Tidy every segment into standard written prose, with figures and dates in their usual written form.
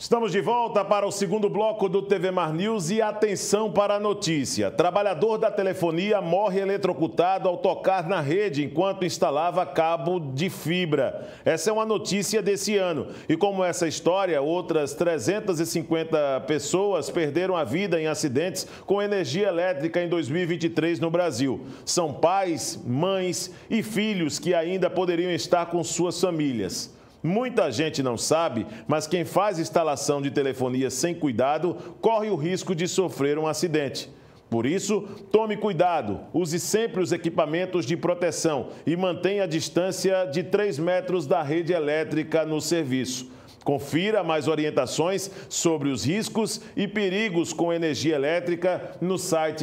Estamos de volta para o segundo bloco do TV Mar News e atenção para a notícia. Trabalhador da telefonia morre eletrocutado ao tocar na rede enquanto instalava cabo de fibra. Essa é uma notícia desse ano. E como essa história, outras 350 pessoas perderam a vida em acidentes com energia elétrica em 2023 no Brasil. São pais, mães e filhos que ainda poderiam estar com suas famílias. Muita gente não sabe, mas quem faz instalação de telefonia sem cuidado corre o risco de sofrer um acidente. Por isso, tome cuidado, use sempre os equipamentos de proteção e mantenha a distância de 3 metros da rede elétrica no serviço. Confira mais orientações sobre os riscos e perigos com energia elétrica no site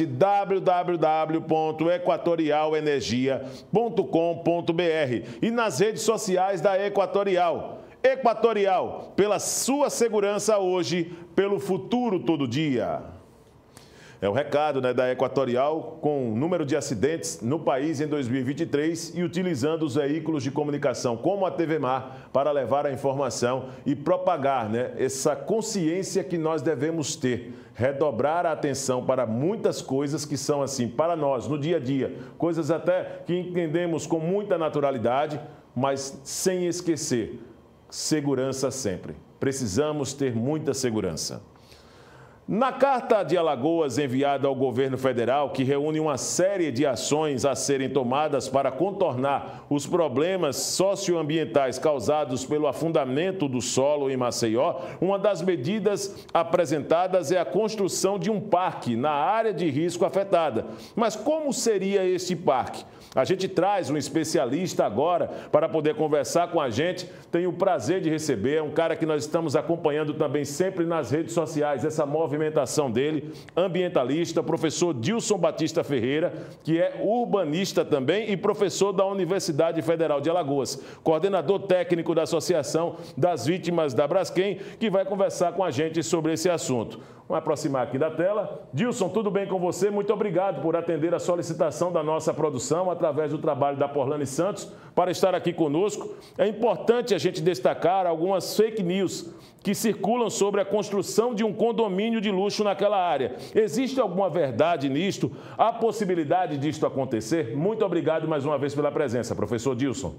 www.equatorialenergia.com.br e nas redes sociais da Equatorial. Equatorial, pela sua segurança hoje, pelo futuro todo dia. É o recado, da Equatorial, com o número de acidentes no país em 2023 e utilizando os veículos de comunicação como a TV Mar para levar a informação e propagar, essa consciência que nós devemos ter. Redobrar a atenção para muitas coisas que são assim, para nós, no dia a dia. Coisas até que entendemos com muita naturalidade, mas sem esquecer. Segurança sempre. Precisamos ter muita segurança. Na carta de Alagoas enviada ao governo federal, que reúne uma série de ações a serem tomadas para contornar os problemas socioambientais causados pelo afundamento do solo em Maceió, uma das medidas apresentadas é a construção de um parque na área de risco afetada. Mas como seria este parque? A gente traz um especialista agora para poder conversar com a gente. Tenho o prazer de receber, é um cara que nós estamos acompanhando também sempre nas redes sociais, essa movimentação dele, ambientalista, professor Dilson Batista Ferreira, que é urbanista também e professor da Universidade Federal de Alagoas, coordenador técnico da Associação das Vítimas da Braskem, que vai conversar com a gente sobre esse assunto. Vamos aproximar aqui da tela. Dilson, tudo bem com você? Muito obrigado por atender a solicitação da nossa produção através do trabalho da Porlane Santos para estar aqui conosco. É importante a gente destacar algumas fake news que circulam sobre a construção de um condomínio de luxo naquela área. Existe alguma verdade nisto? Há possibilidade disto acontecer? Muito obrigado mais uma vez pela presença, professor Dilson.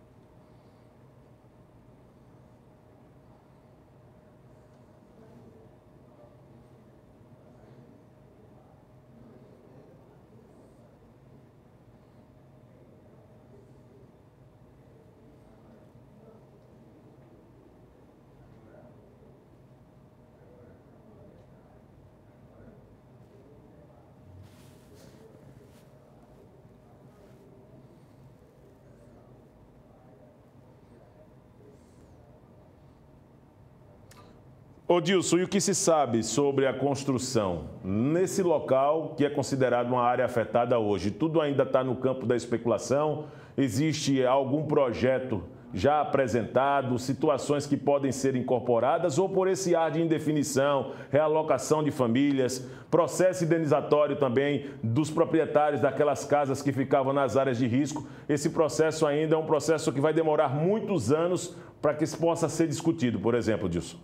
Ô Dilson, e o que se sabe sobre a construção nesse local que é considerado uma área afetada hoje? Tudo ainda está no campo da especulação? Existe algum projeto já apresentado, situações que podem ser incorporadas ou por esse ar de indefinição, realocação de famílias, processo indenizatório também dos proprietários daquelas casas que ficavam nas áreas de risco? Esse processo ainda é um processo que vai demorar muitos anos para que isso possa ser discutido, por exemplo, Dilson.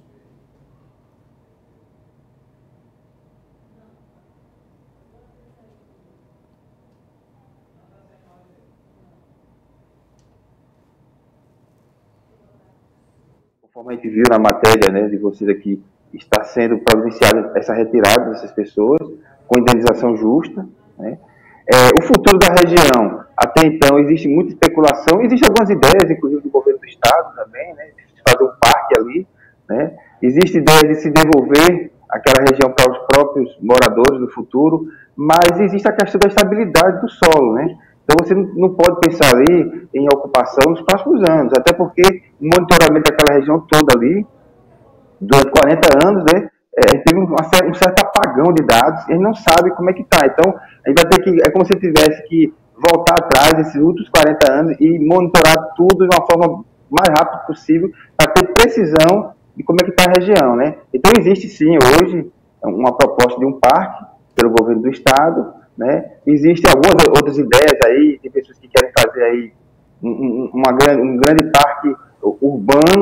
Como a gente viu na matéria, de vocês aqui, está sendo providenciada essa retirada dessas pessoas com indenização justa. O futuro da região, até então, existe muita especulação, existem algumas ideias, inclusive do governo do estado também, de fazer um parque ali. Existe ideia de se devolver aquela região para os próprios moradores no futuro, mas existe a questão da estabilidade do solo, Então, você não pode pensar ali em ocupação nos próximos anos, até porque o monitoramento daquela região toda ali, durante 40 anos, teve um certo apagão de dados, e a gente não sabe como é que está. Então, a gente vai ter que, é como se tivesse que voltar atrás desses últimos 40 anos e monitorar tudo de uma forma mais rápida possível, para ter precisão de como é que está a região, Então, existe sim, hoje, uma proposta de um parque pelo governo do estado, Existem algumas outras ideias aí, de pessoas que querem fazer aí um grande parque urbano,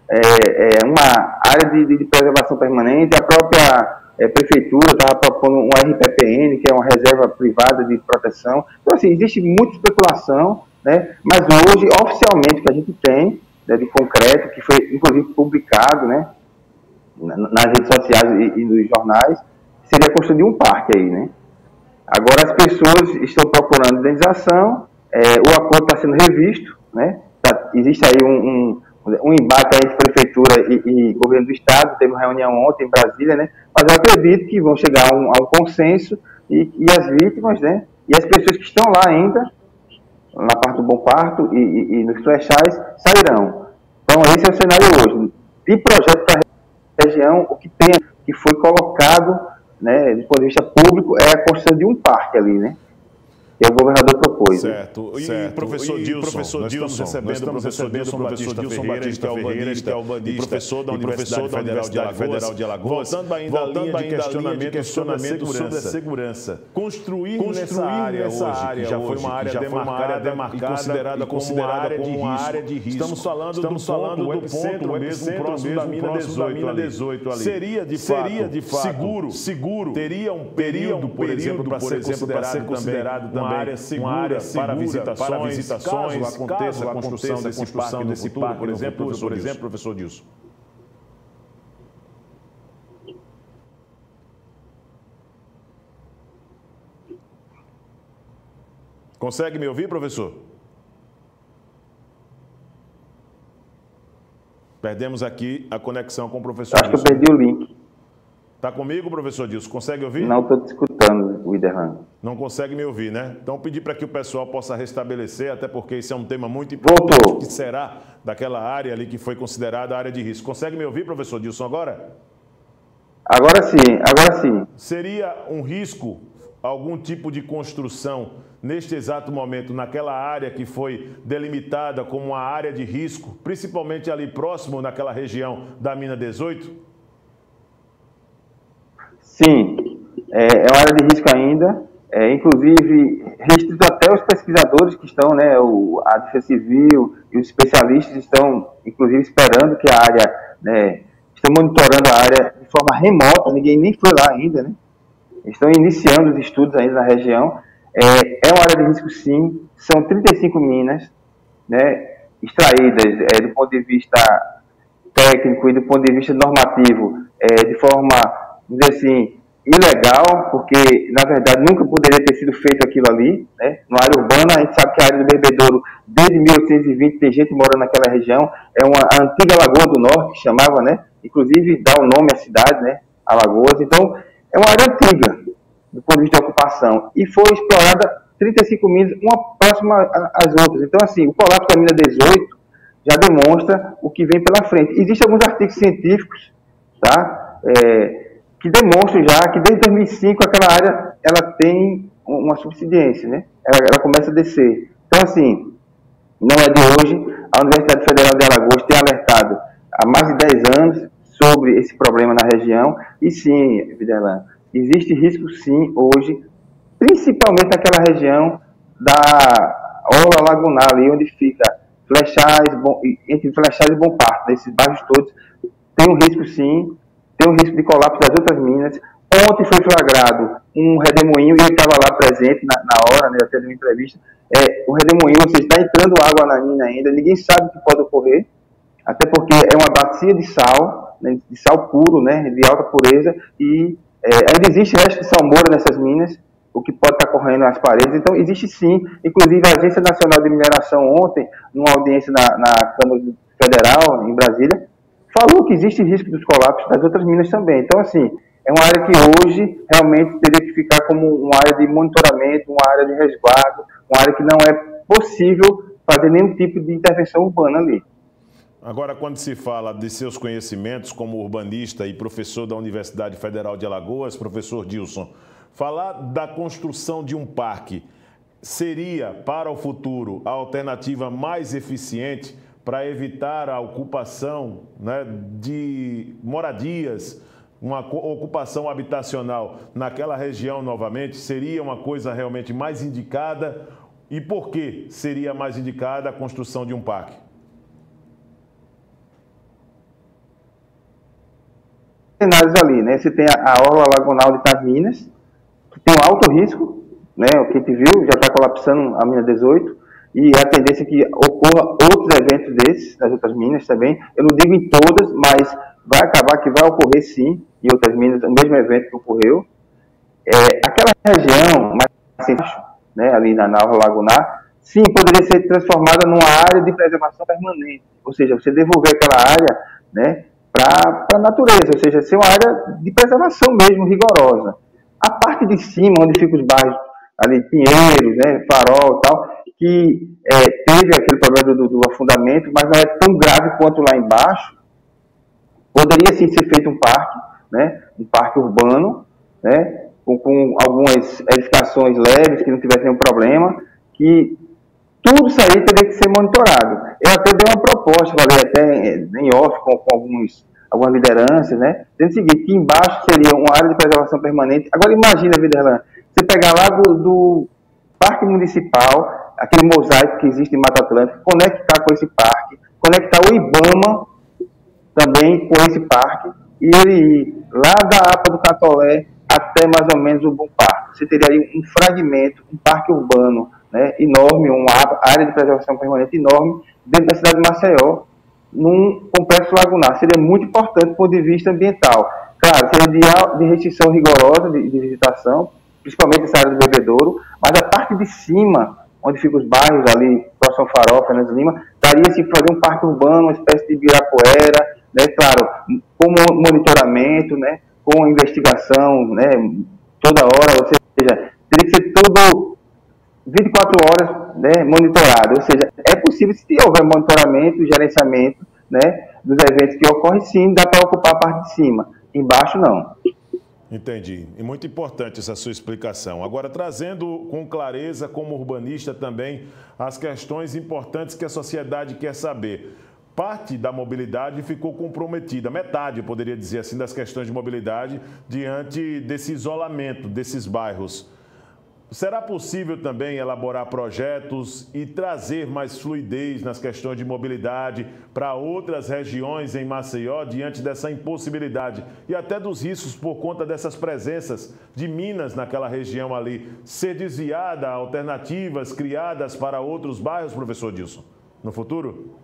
uma área de preservação permanente. A própria prefeitura estava propondo um RPPN, que é uma reserva privada de proteção. Então, assim, existe muita especulação, né? Mas hoje, oficialmente, o que a gente tem, né, de concreto, que foi inclusive publicado, né, nas redes sociais e nos jornais, seria a construção de um parque aí, né? Agora as pessoas estão procurando indenização, o acordo está sendo revisto, né? Existe aí um embate entre prefeitura e governo do estado, teve uma reunião ontem em Brasília, né? Mas eu acredito que vão chegar a um consenso e as vítimas, né? E as pessoas que estão lá ainda, na parte do Bom Parto e nos flechais, sairão. Então esse é o cenário hoje. De projeto para a região, o que tem, que foi colocado, né, do ponto de vista público, é a construção de um parque ali, né? Que o governador propôs. Certo. E professor Dilson, nós estamos recebendo o professor Dilson Batista Ferreira, que é urbanista, professor da Universidade Federal de Alagoas, voltando ainda à linha de questionamento sobre a segurança. Construir nessa área hoje, que já foi uma área demarcada e considerada como uma área de risco. Estamos falando do ponto mesmo próximo da mina 18 ali. Seria de fato seguro, teria um período, por exemplo, para ser considerado também uma área segura para visitações, caso aconteça a construção desse parque, por exemplo, professor Dilson. Consegue me ouvir, professor? Perdemos aqui a conexão com o professor Dilson. Acho que eu perdi o link. Está comigo, professor Dilson? Consegue ouvir? Não estou te escutando, Widerlan. Não consegue me ouvir, né? Então, pedir para que o pessoal possa restabelecer, até porque isso é um tema muito importante. Voltou. Que será daquela área ali que foi considerada área de risco. Consegue me ouvir, professor Dilson, agora? Agora sim. Seria um risco, algum tipo de construção, neste exato momento, naquela área que foi delimitada como uma área de risco, principalmente ali próximo, naquela região da mina 18? Sim, é uma área de risco ainda, inclusive restrito até os pesquisadores que estão, né, a Defesa Civil e os especialistas estão, inclusive, esperando que a área, né, estão monitorando a área de forma remota, ninguém nem foi lá ainda, né, estão iniciando os estudos ainda na região. É uma área de risco, sim, são 35 minas, né, extraídas do ponto de vista técnico e do ponto de vista normativo, de forma, vamos dizer assim, ilegal, porque, na verdade, nunca poderia ter sido feito aquilo ali, né? Na área urbana, a gente sabe que a área do Bebedouro, desde 1820, tem gente morando naquela região, é uma antiga Lagoa do Norte, que chamava, né? Inclusive, dá o nome à cidade, né? Alagoas. Então, é uma área antiga, do ponto de vista de ocupação, e foi explorada 35 minas, uma próxima às outras. Então, assim, o colapso da mina 18 já demonstra o que vem pela frente. Existem alguns artigos científicos, tá? Que demonstram já que desde 2005 aquela área ela tem uma subsidência, né? Ela começa a descer. Então, assim, não é de hoje. A Universidade Federal de Alagoas tem alertado há mais de 10 anos sobre esse problema na região. E sim, Widerlan, existe risco sim hoje, principalmente naquela região da orla lagunal, ali onde fica Flechais, entre Flechais e Bom Parto, nesses bairros todos, tem um risco sim, tem um risco de colapso das outras minas. Ontem foi flagrado um redemoinho, e eu estava lá presente na hora, né, até de uma entrevista. O redemoinho, ou seja, está entrando água na mina ainda, ninguém sabe o que pode ocorrer, até porque é uma bacia de sal, né, de sal puro, né, de alta pureza, e ainda existe resto de salmoura nessas minas, o que pode estar correndo nas paredes. Então, existe sim, inclusive a Agência Nacional de Mineração ontem, numa audiência na Câmara Federal, em Brasília, falou que existe risco dos colapsos das outras minas também. Então, assim, é uma área que hoje realmente teria que ficar como uma área de monitoramento, uma área de resguardo, uma área que não é possível fazer nenhum tipo de intervenção urbana ali. Agora, quando se fala de seus conhecimentos como urbanista e professor da Universidade Federal de Alagoas, professor Dilson, falar da construção de um parque seria, para o futuro, a alternativa mais eficiente para evitar a ocupação, né, de moradias, uma ocupação habitacional naquela região novamente? Seria uma coisa realmente mais indicada? E por que seria mais indicada a construção de um parque? cenários ali, né? Você tem a orla lagunal de Itasminas, que tem um alto risco, né? O que a gente viu, já está colapsando a mina 18, e a tendência é que ocorra outros eventos desses, nas outras minas também. Eu não digo em todas, mas vai acabar que vai ocorrer sim, em outras minas, o mesmo evento que ocorreu. Aquela região mais embaixo, né, ali na orla lagunar, sim, poderia ser transformada numa área de preservação permanente, ou seja, você devolver aquela área, né, para a natureza, ou seja, ser uma área de preservação mesmo, rigorosa. A parte de cima, onde ficam os bairros, ali, Pinheiros, né, Farol e tal, que teve aquele problema do afundamento, mas não é tão grave quanto lá embaixo, poderia sim ser feito um parque, né, um parque urbano, né, com algumas edificações leves, que não tivesse nenhum problema, que tudo isso aí teria que ser monitorado. Eu até dei uma proposta, falei até em off com algumas lideranças, né? Dizendo o seguinte, que embaixo seria uma área de preservação permanente. Agora imagina, Viderlan, você pegar lá do Parque Municipal, aquele mosaico que existe em Mata Atlântica, conectar com esse parque, conectar o IBAMA também com esse parque, e ele ir lá da APA do Catolé até mais ou menos o Bom Parque. Você teria aí um fragmento, um parque urbano, né, enorme, uma área de preservação permanente enorme dentro da cidade de Maceió, num complexo lagunar. Seria muito importante do ponto de vista ambiental. Claro, seria de restrição rigorosa de visitação, principalmente essa área do Bebedouro, mas a parte de cima, onde ficam os bairros ali, próximo ao Farol, Fernando Lima, daria se fazer um parque urbano, uma espécie de Ibirapuera, né, claro, com monitoramento, né, com investigação, né, toda hora, ou seja, teria que ser todo 24 horas, né, monitorado, ou seja, é possível, se houver monitoramento e gerenciamento, né, dos eventos que ocorrem, sim, dá para ocupar a parte de cima, embaixo não. Entendi. E muito importante essa sua explicação. Agora, trazendo com clareza, como urbanista também, as questões importantes que a sociedade quer saber. Parte da mobilidade ficou comprometida, metade, eu poderia dizer assim, das questões de mobilidade diante desse isolamento desses bairros. Será possível também elaborar projetos e trazer mais fluidez nas questões de mobilidade para outras regiões em Maceió, diante dessa impossibilidade e até dos riscos por conta dessas presenças de minas naquela região ali, ser desviada, alternativas criadas para outros bairros, professor Dilson, no futuro?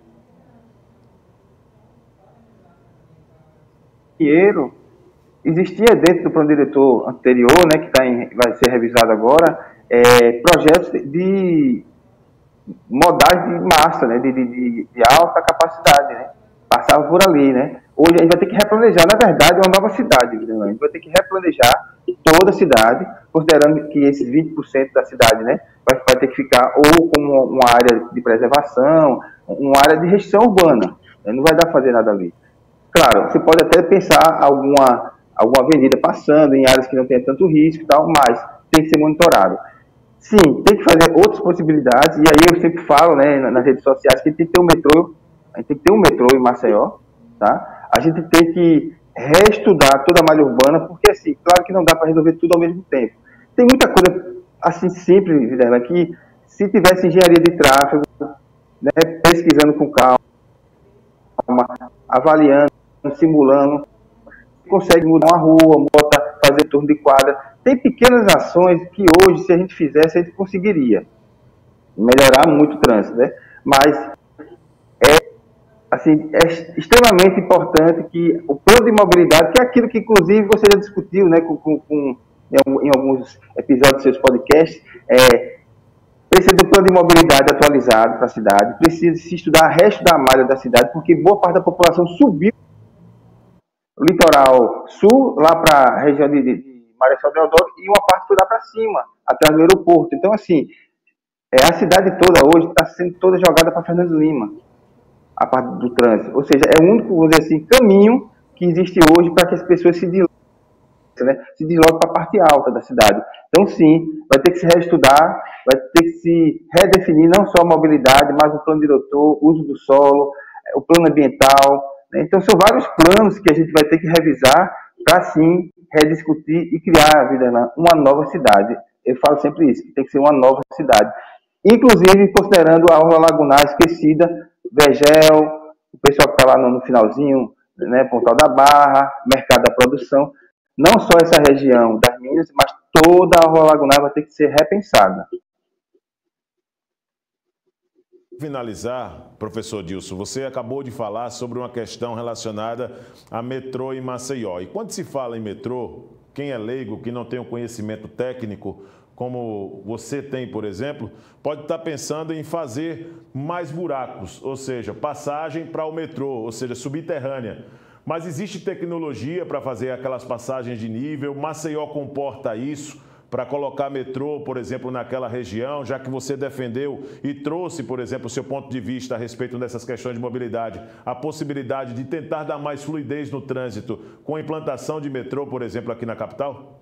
Pinheiro, existia dentro do plano diretor anterior, né, que vai ser revisado agora, projetos de modais de massa, né, de alta capacidade, né, passava por ali, né. Hoje a gente vai ter que replanejar, na verdade é uma nova cidade, a gente vai ter que replanejar toda a cidade, considerando que esses 20% da cidade, né, vai ter que ficar ou como uma área de preservação, uma área de restrição urbana, né, não vai dar para fazer nada ali. Claro, você pode até pensar alguma avenida passando em áreas que não tem tanto risco e tal, mas tem que ser monitorado. Sim, tem que fazer outras possibilidades, e aí eu sempre falo, né, nas redes sociais, que tem que ter um metrô, a gente tem que ter um metrô em Maceió, tá? A gente tem que reestudar toda a malha urbana, porque, assim, claro que não dá para resolver tudo ao mesmo tempo. Tem muita coisa, assim, simples, Vilela, que se tivesse engenharia de tráfego, né, pesquisando com calma, avaliando, simulando, consegue mudar uma rua, fazer turno de quadra. Tem pequenas ações que hoje, se a gente fizesse, a gente conseguiria melhorar muito o trânsito, né? Mas é extremamente importante que o plano de mobilidade, que é aquilo que, inclusive, você já discutiu, né, em alguns episódios dos seus podcasts, precisa de um plano de mobilidade atualizado para a cidade, precisa se estudar o resto da malha da cidade, porque boa parte da população subiu o litoral sul, lá para a região de Marechal Deodoro, e uma parte foi lá para cima, atrás do aeroporto. Então, assim, a cidade toda hoje está sendo toda jogada para Fernando Lima, a parte do trânsito. Ou seja, é o único, vamos dizer assim, caminho que existe hoje para que as pessoas se desloquem, né? Se desloquem para a parte alta da cidade. Então, sim, vai ter que se reestudar, vai ter que se redefinir não só a mobilidade, mas o plano diretor, o uso do solo, o plano ambiental, né? Então, são vários planos que a gente vai ter que revisar para, sim, rediscutir e criar, uma nova cidade. Eu falo sempre isso, que tem que ser uma nova cidade. Inclusive, considerando a orla lagunar esquecida, Vegel, o pessoal que está lá no finalzinho, né, Pontal da Barra, Mercado da Produção. Não só essa região das Minas, mas toda a Orla Lagunar vai ter que ser repensada. Finalizar, professor Dilson, você acabou de falar sobre uma questão relacionada a metrô em Maceió. E quando se fala em metrô, quem é leigo, que não tem o conhecimento técnico, como você tem, por exemplo, pode estar pensando em fazer mais buracos, ou seja, passagem para o metrô, ou seja, subterrânea. Mas existe tecnologia para fazer aquelas passagens de nível? Maceió comporta isso? Para colocar metrô, por exemplo, naquela região, já que você defendeu e trouxe, por exemplo, o seu ponto de vista a respeito dessas questões de mobilidade, a possibilidade de tentar dar mais fluidez no trânsito com a implantação de metrô, por exemplo, aqui na capital?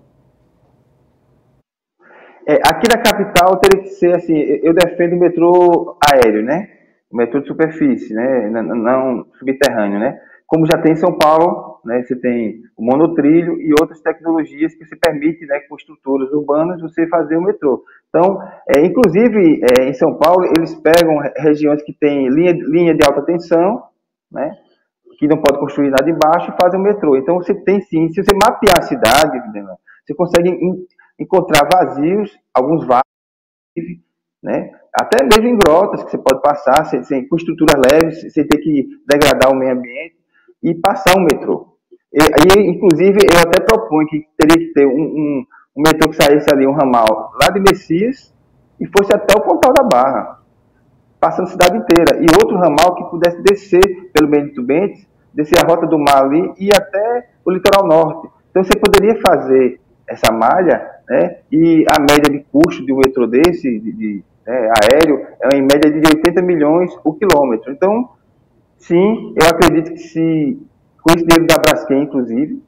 Aqui na capital teria que ser assim, eu defendo o metrô aéreo, né? O metrô de superfície, né? Não subterrâneo, né? Como já tem em São Paulo, né? Você tem o monotrilho e outras tecnologias que se permitem, né, com estruturas urbanas, você fazer o metrô. Então, inclusive, em São Paulo, eles pegam regiões que têm linha de alta tensão, né? Que não pode construir nada embaixo e fazem o metrô. Então, você tem sim, se você mapear a cidade, você consegue encontrar vazios, alguns vazios, né? Até mesmo em grotas que você pode passar, com estruturas leves, sem ter que degradar o meio ambiente, e passar um metrô. Inclusive, eu até proponho que teria que ter um metrô que saísse ali, um ramal lá de Messias e fosse até o Pontal da Barra, passando a cidade inteira. E outro ramal que pudesse descer pelo Benedito Bentes, descer a Rota do Mar ali e ir até o litoral norte. Então, você poderia fazer essa malha, né, e a média de custo de um metrô desse, aéreo, é em média de 80 milhões o quilômetro. Então, sim, eu acredito que com esse dinheiro da Braskem, inclusive,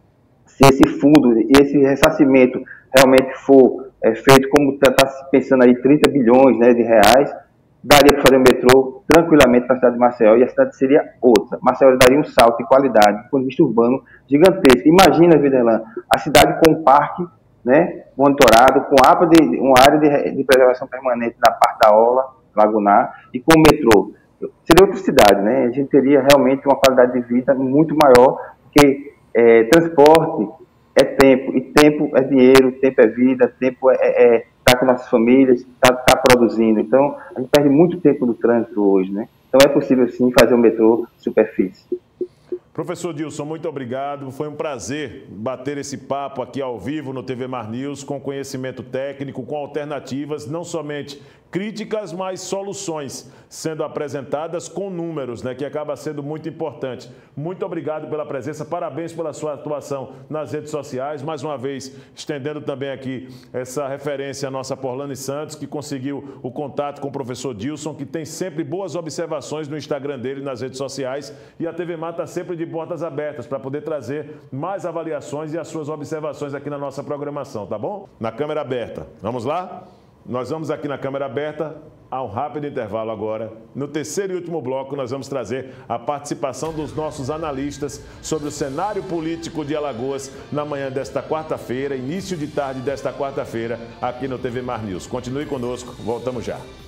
se esse fundo e esse ressarcimento realmente for feito como está se pensando aí, 30 bilhões, né, de reais, daria para fazer um metrô tranquilamente para a cidade de Maceió e a cidade seria outra. Maceió daria um salto de qualidade, do ponto de vista urbano, gigantesco. Imagina, Videlan, a cidade com um parque, né, monitorado, com uma área de preservação permanente na parte da orla lagunar e com o metrô. Seria outra cidade, né? A gente teria realmente uma qualidade de vida muito maior, porque transporte é tempo, e tempo é dinheiro, tempo é vida, tempo é estar com nossas famílias, estar produzindo. Então, a gente perde muito tempo no trânsito hoje, né? Então, é possível, sim, fazer um metrô superfície. Professor Dilson, muito obrigado. Foi um prazer bater esse papo aqui ao vivo no TV Mar News, com conhecimento técnico, com alternativas, não somente críticas, mas soluções sendo apresentadas com números, né, que acaba sendo muito importante. Muito obrigado pela presença, parabéns pela sua atuação nas redes sociais, mais uma vez estendendo também aqui essa referência à nossa Porlane Santos, que conseguiu o contato com o professor Dilson, que tem sempre boas observações no Instagram dele, nas redes sociais, e a TV Mar está sempre de portas abertas para poder trazer mais avaliações e as suas observações aqui na nossa programação, tá bom? Na câmera aberta. Vamos lá? Nós vamos aqui na câmera aberta a um rápido intervalo agora. No terceiro e último bloco, nós vamos trazer a participação dos nossos analistas sobre o cenário político de Alagoas na manhã desta quarta-feira, início de tarde desta quarta-feira, aqui no TV Mar News. Continue conosco, voltamos já.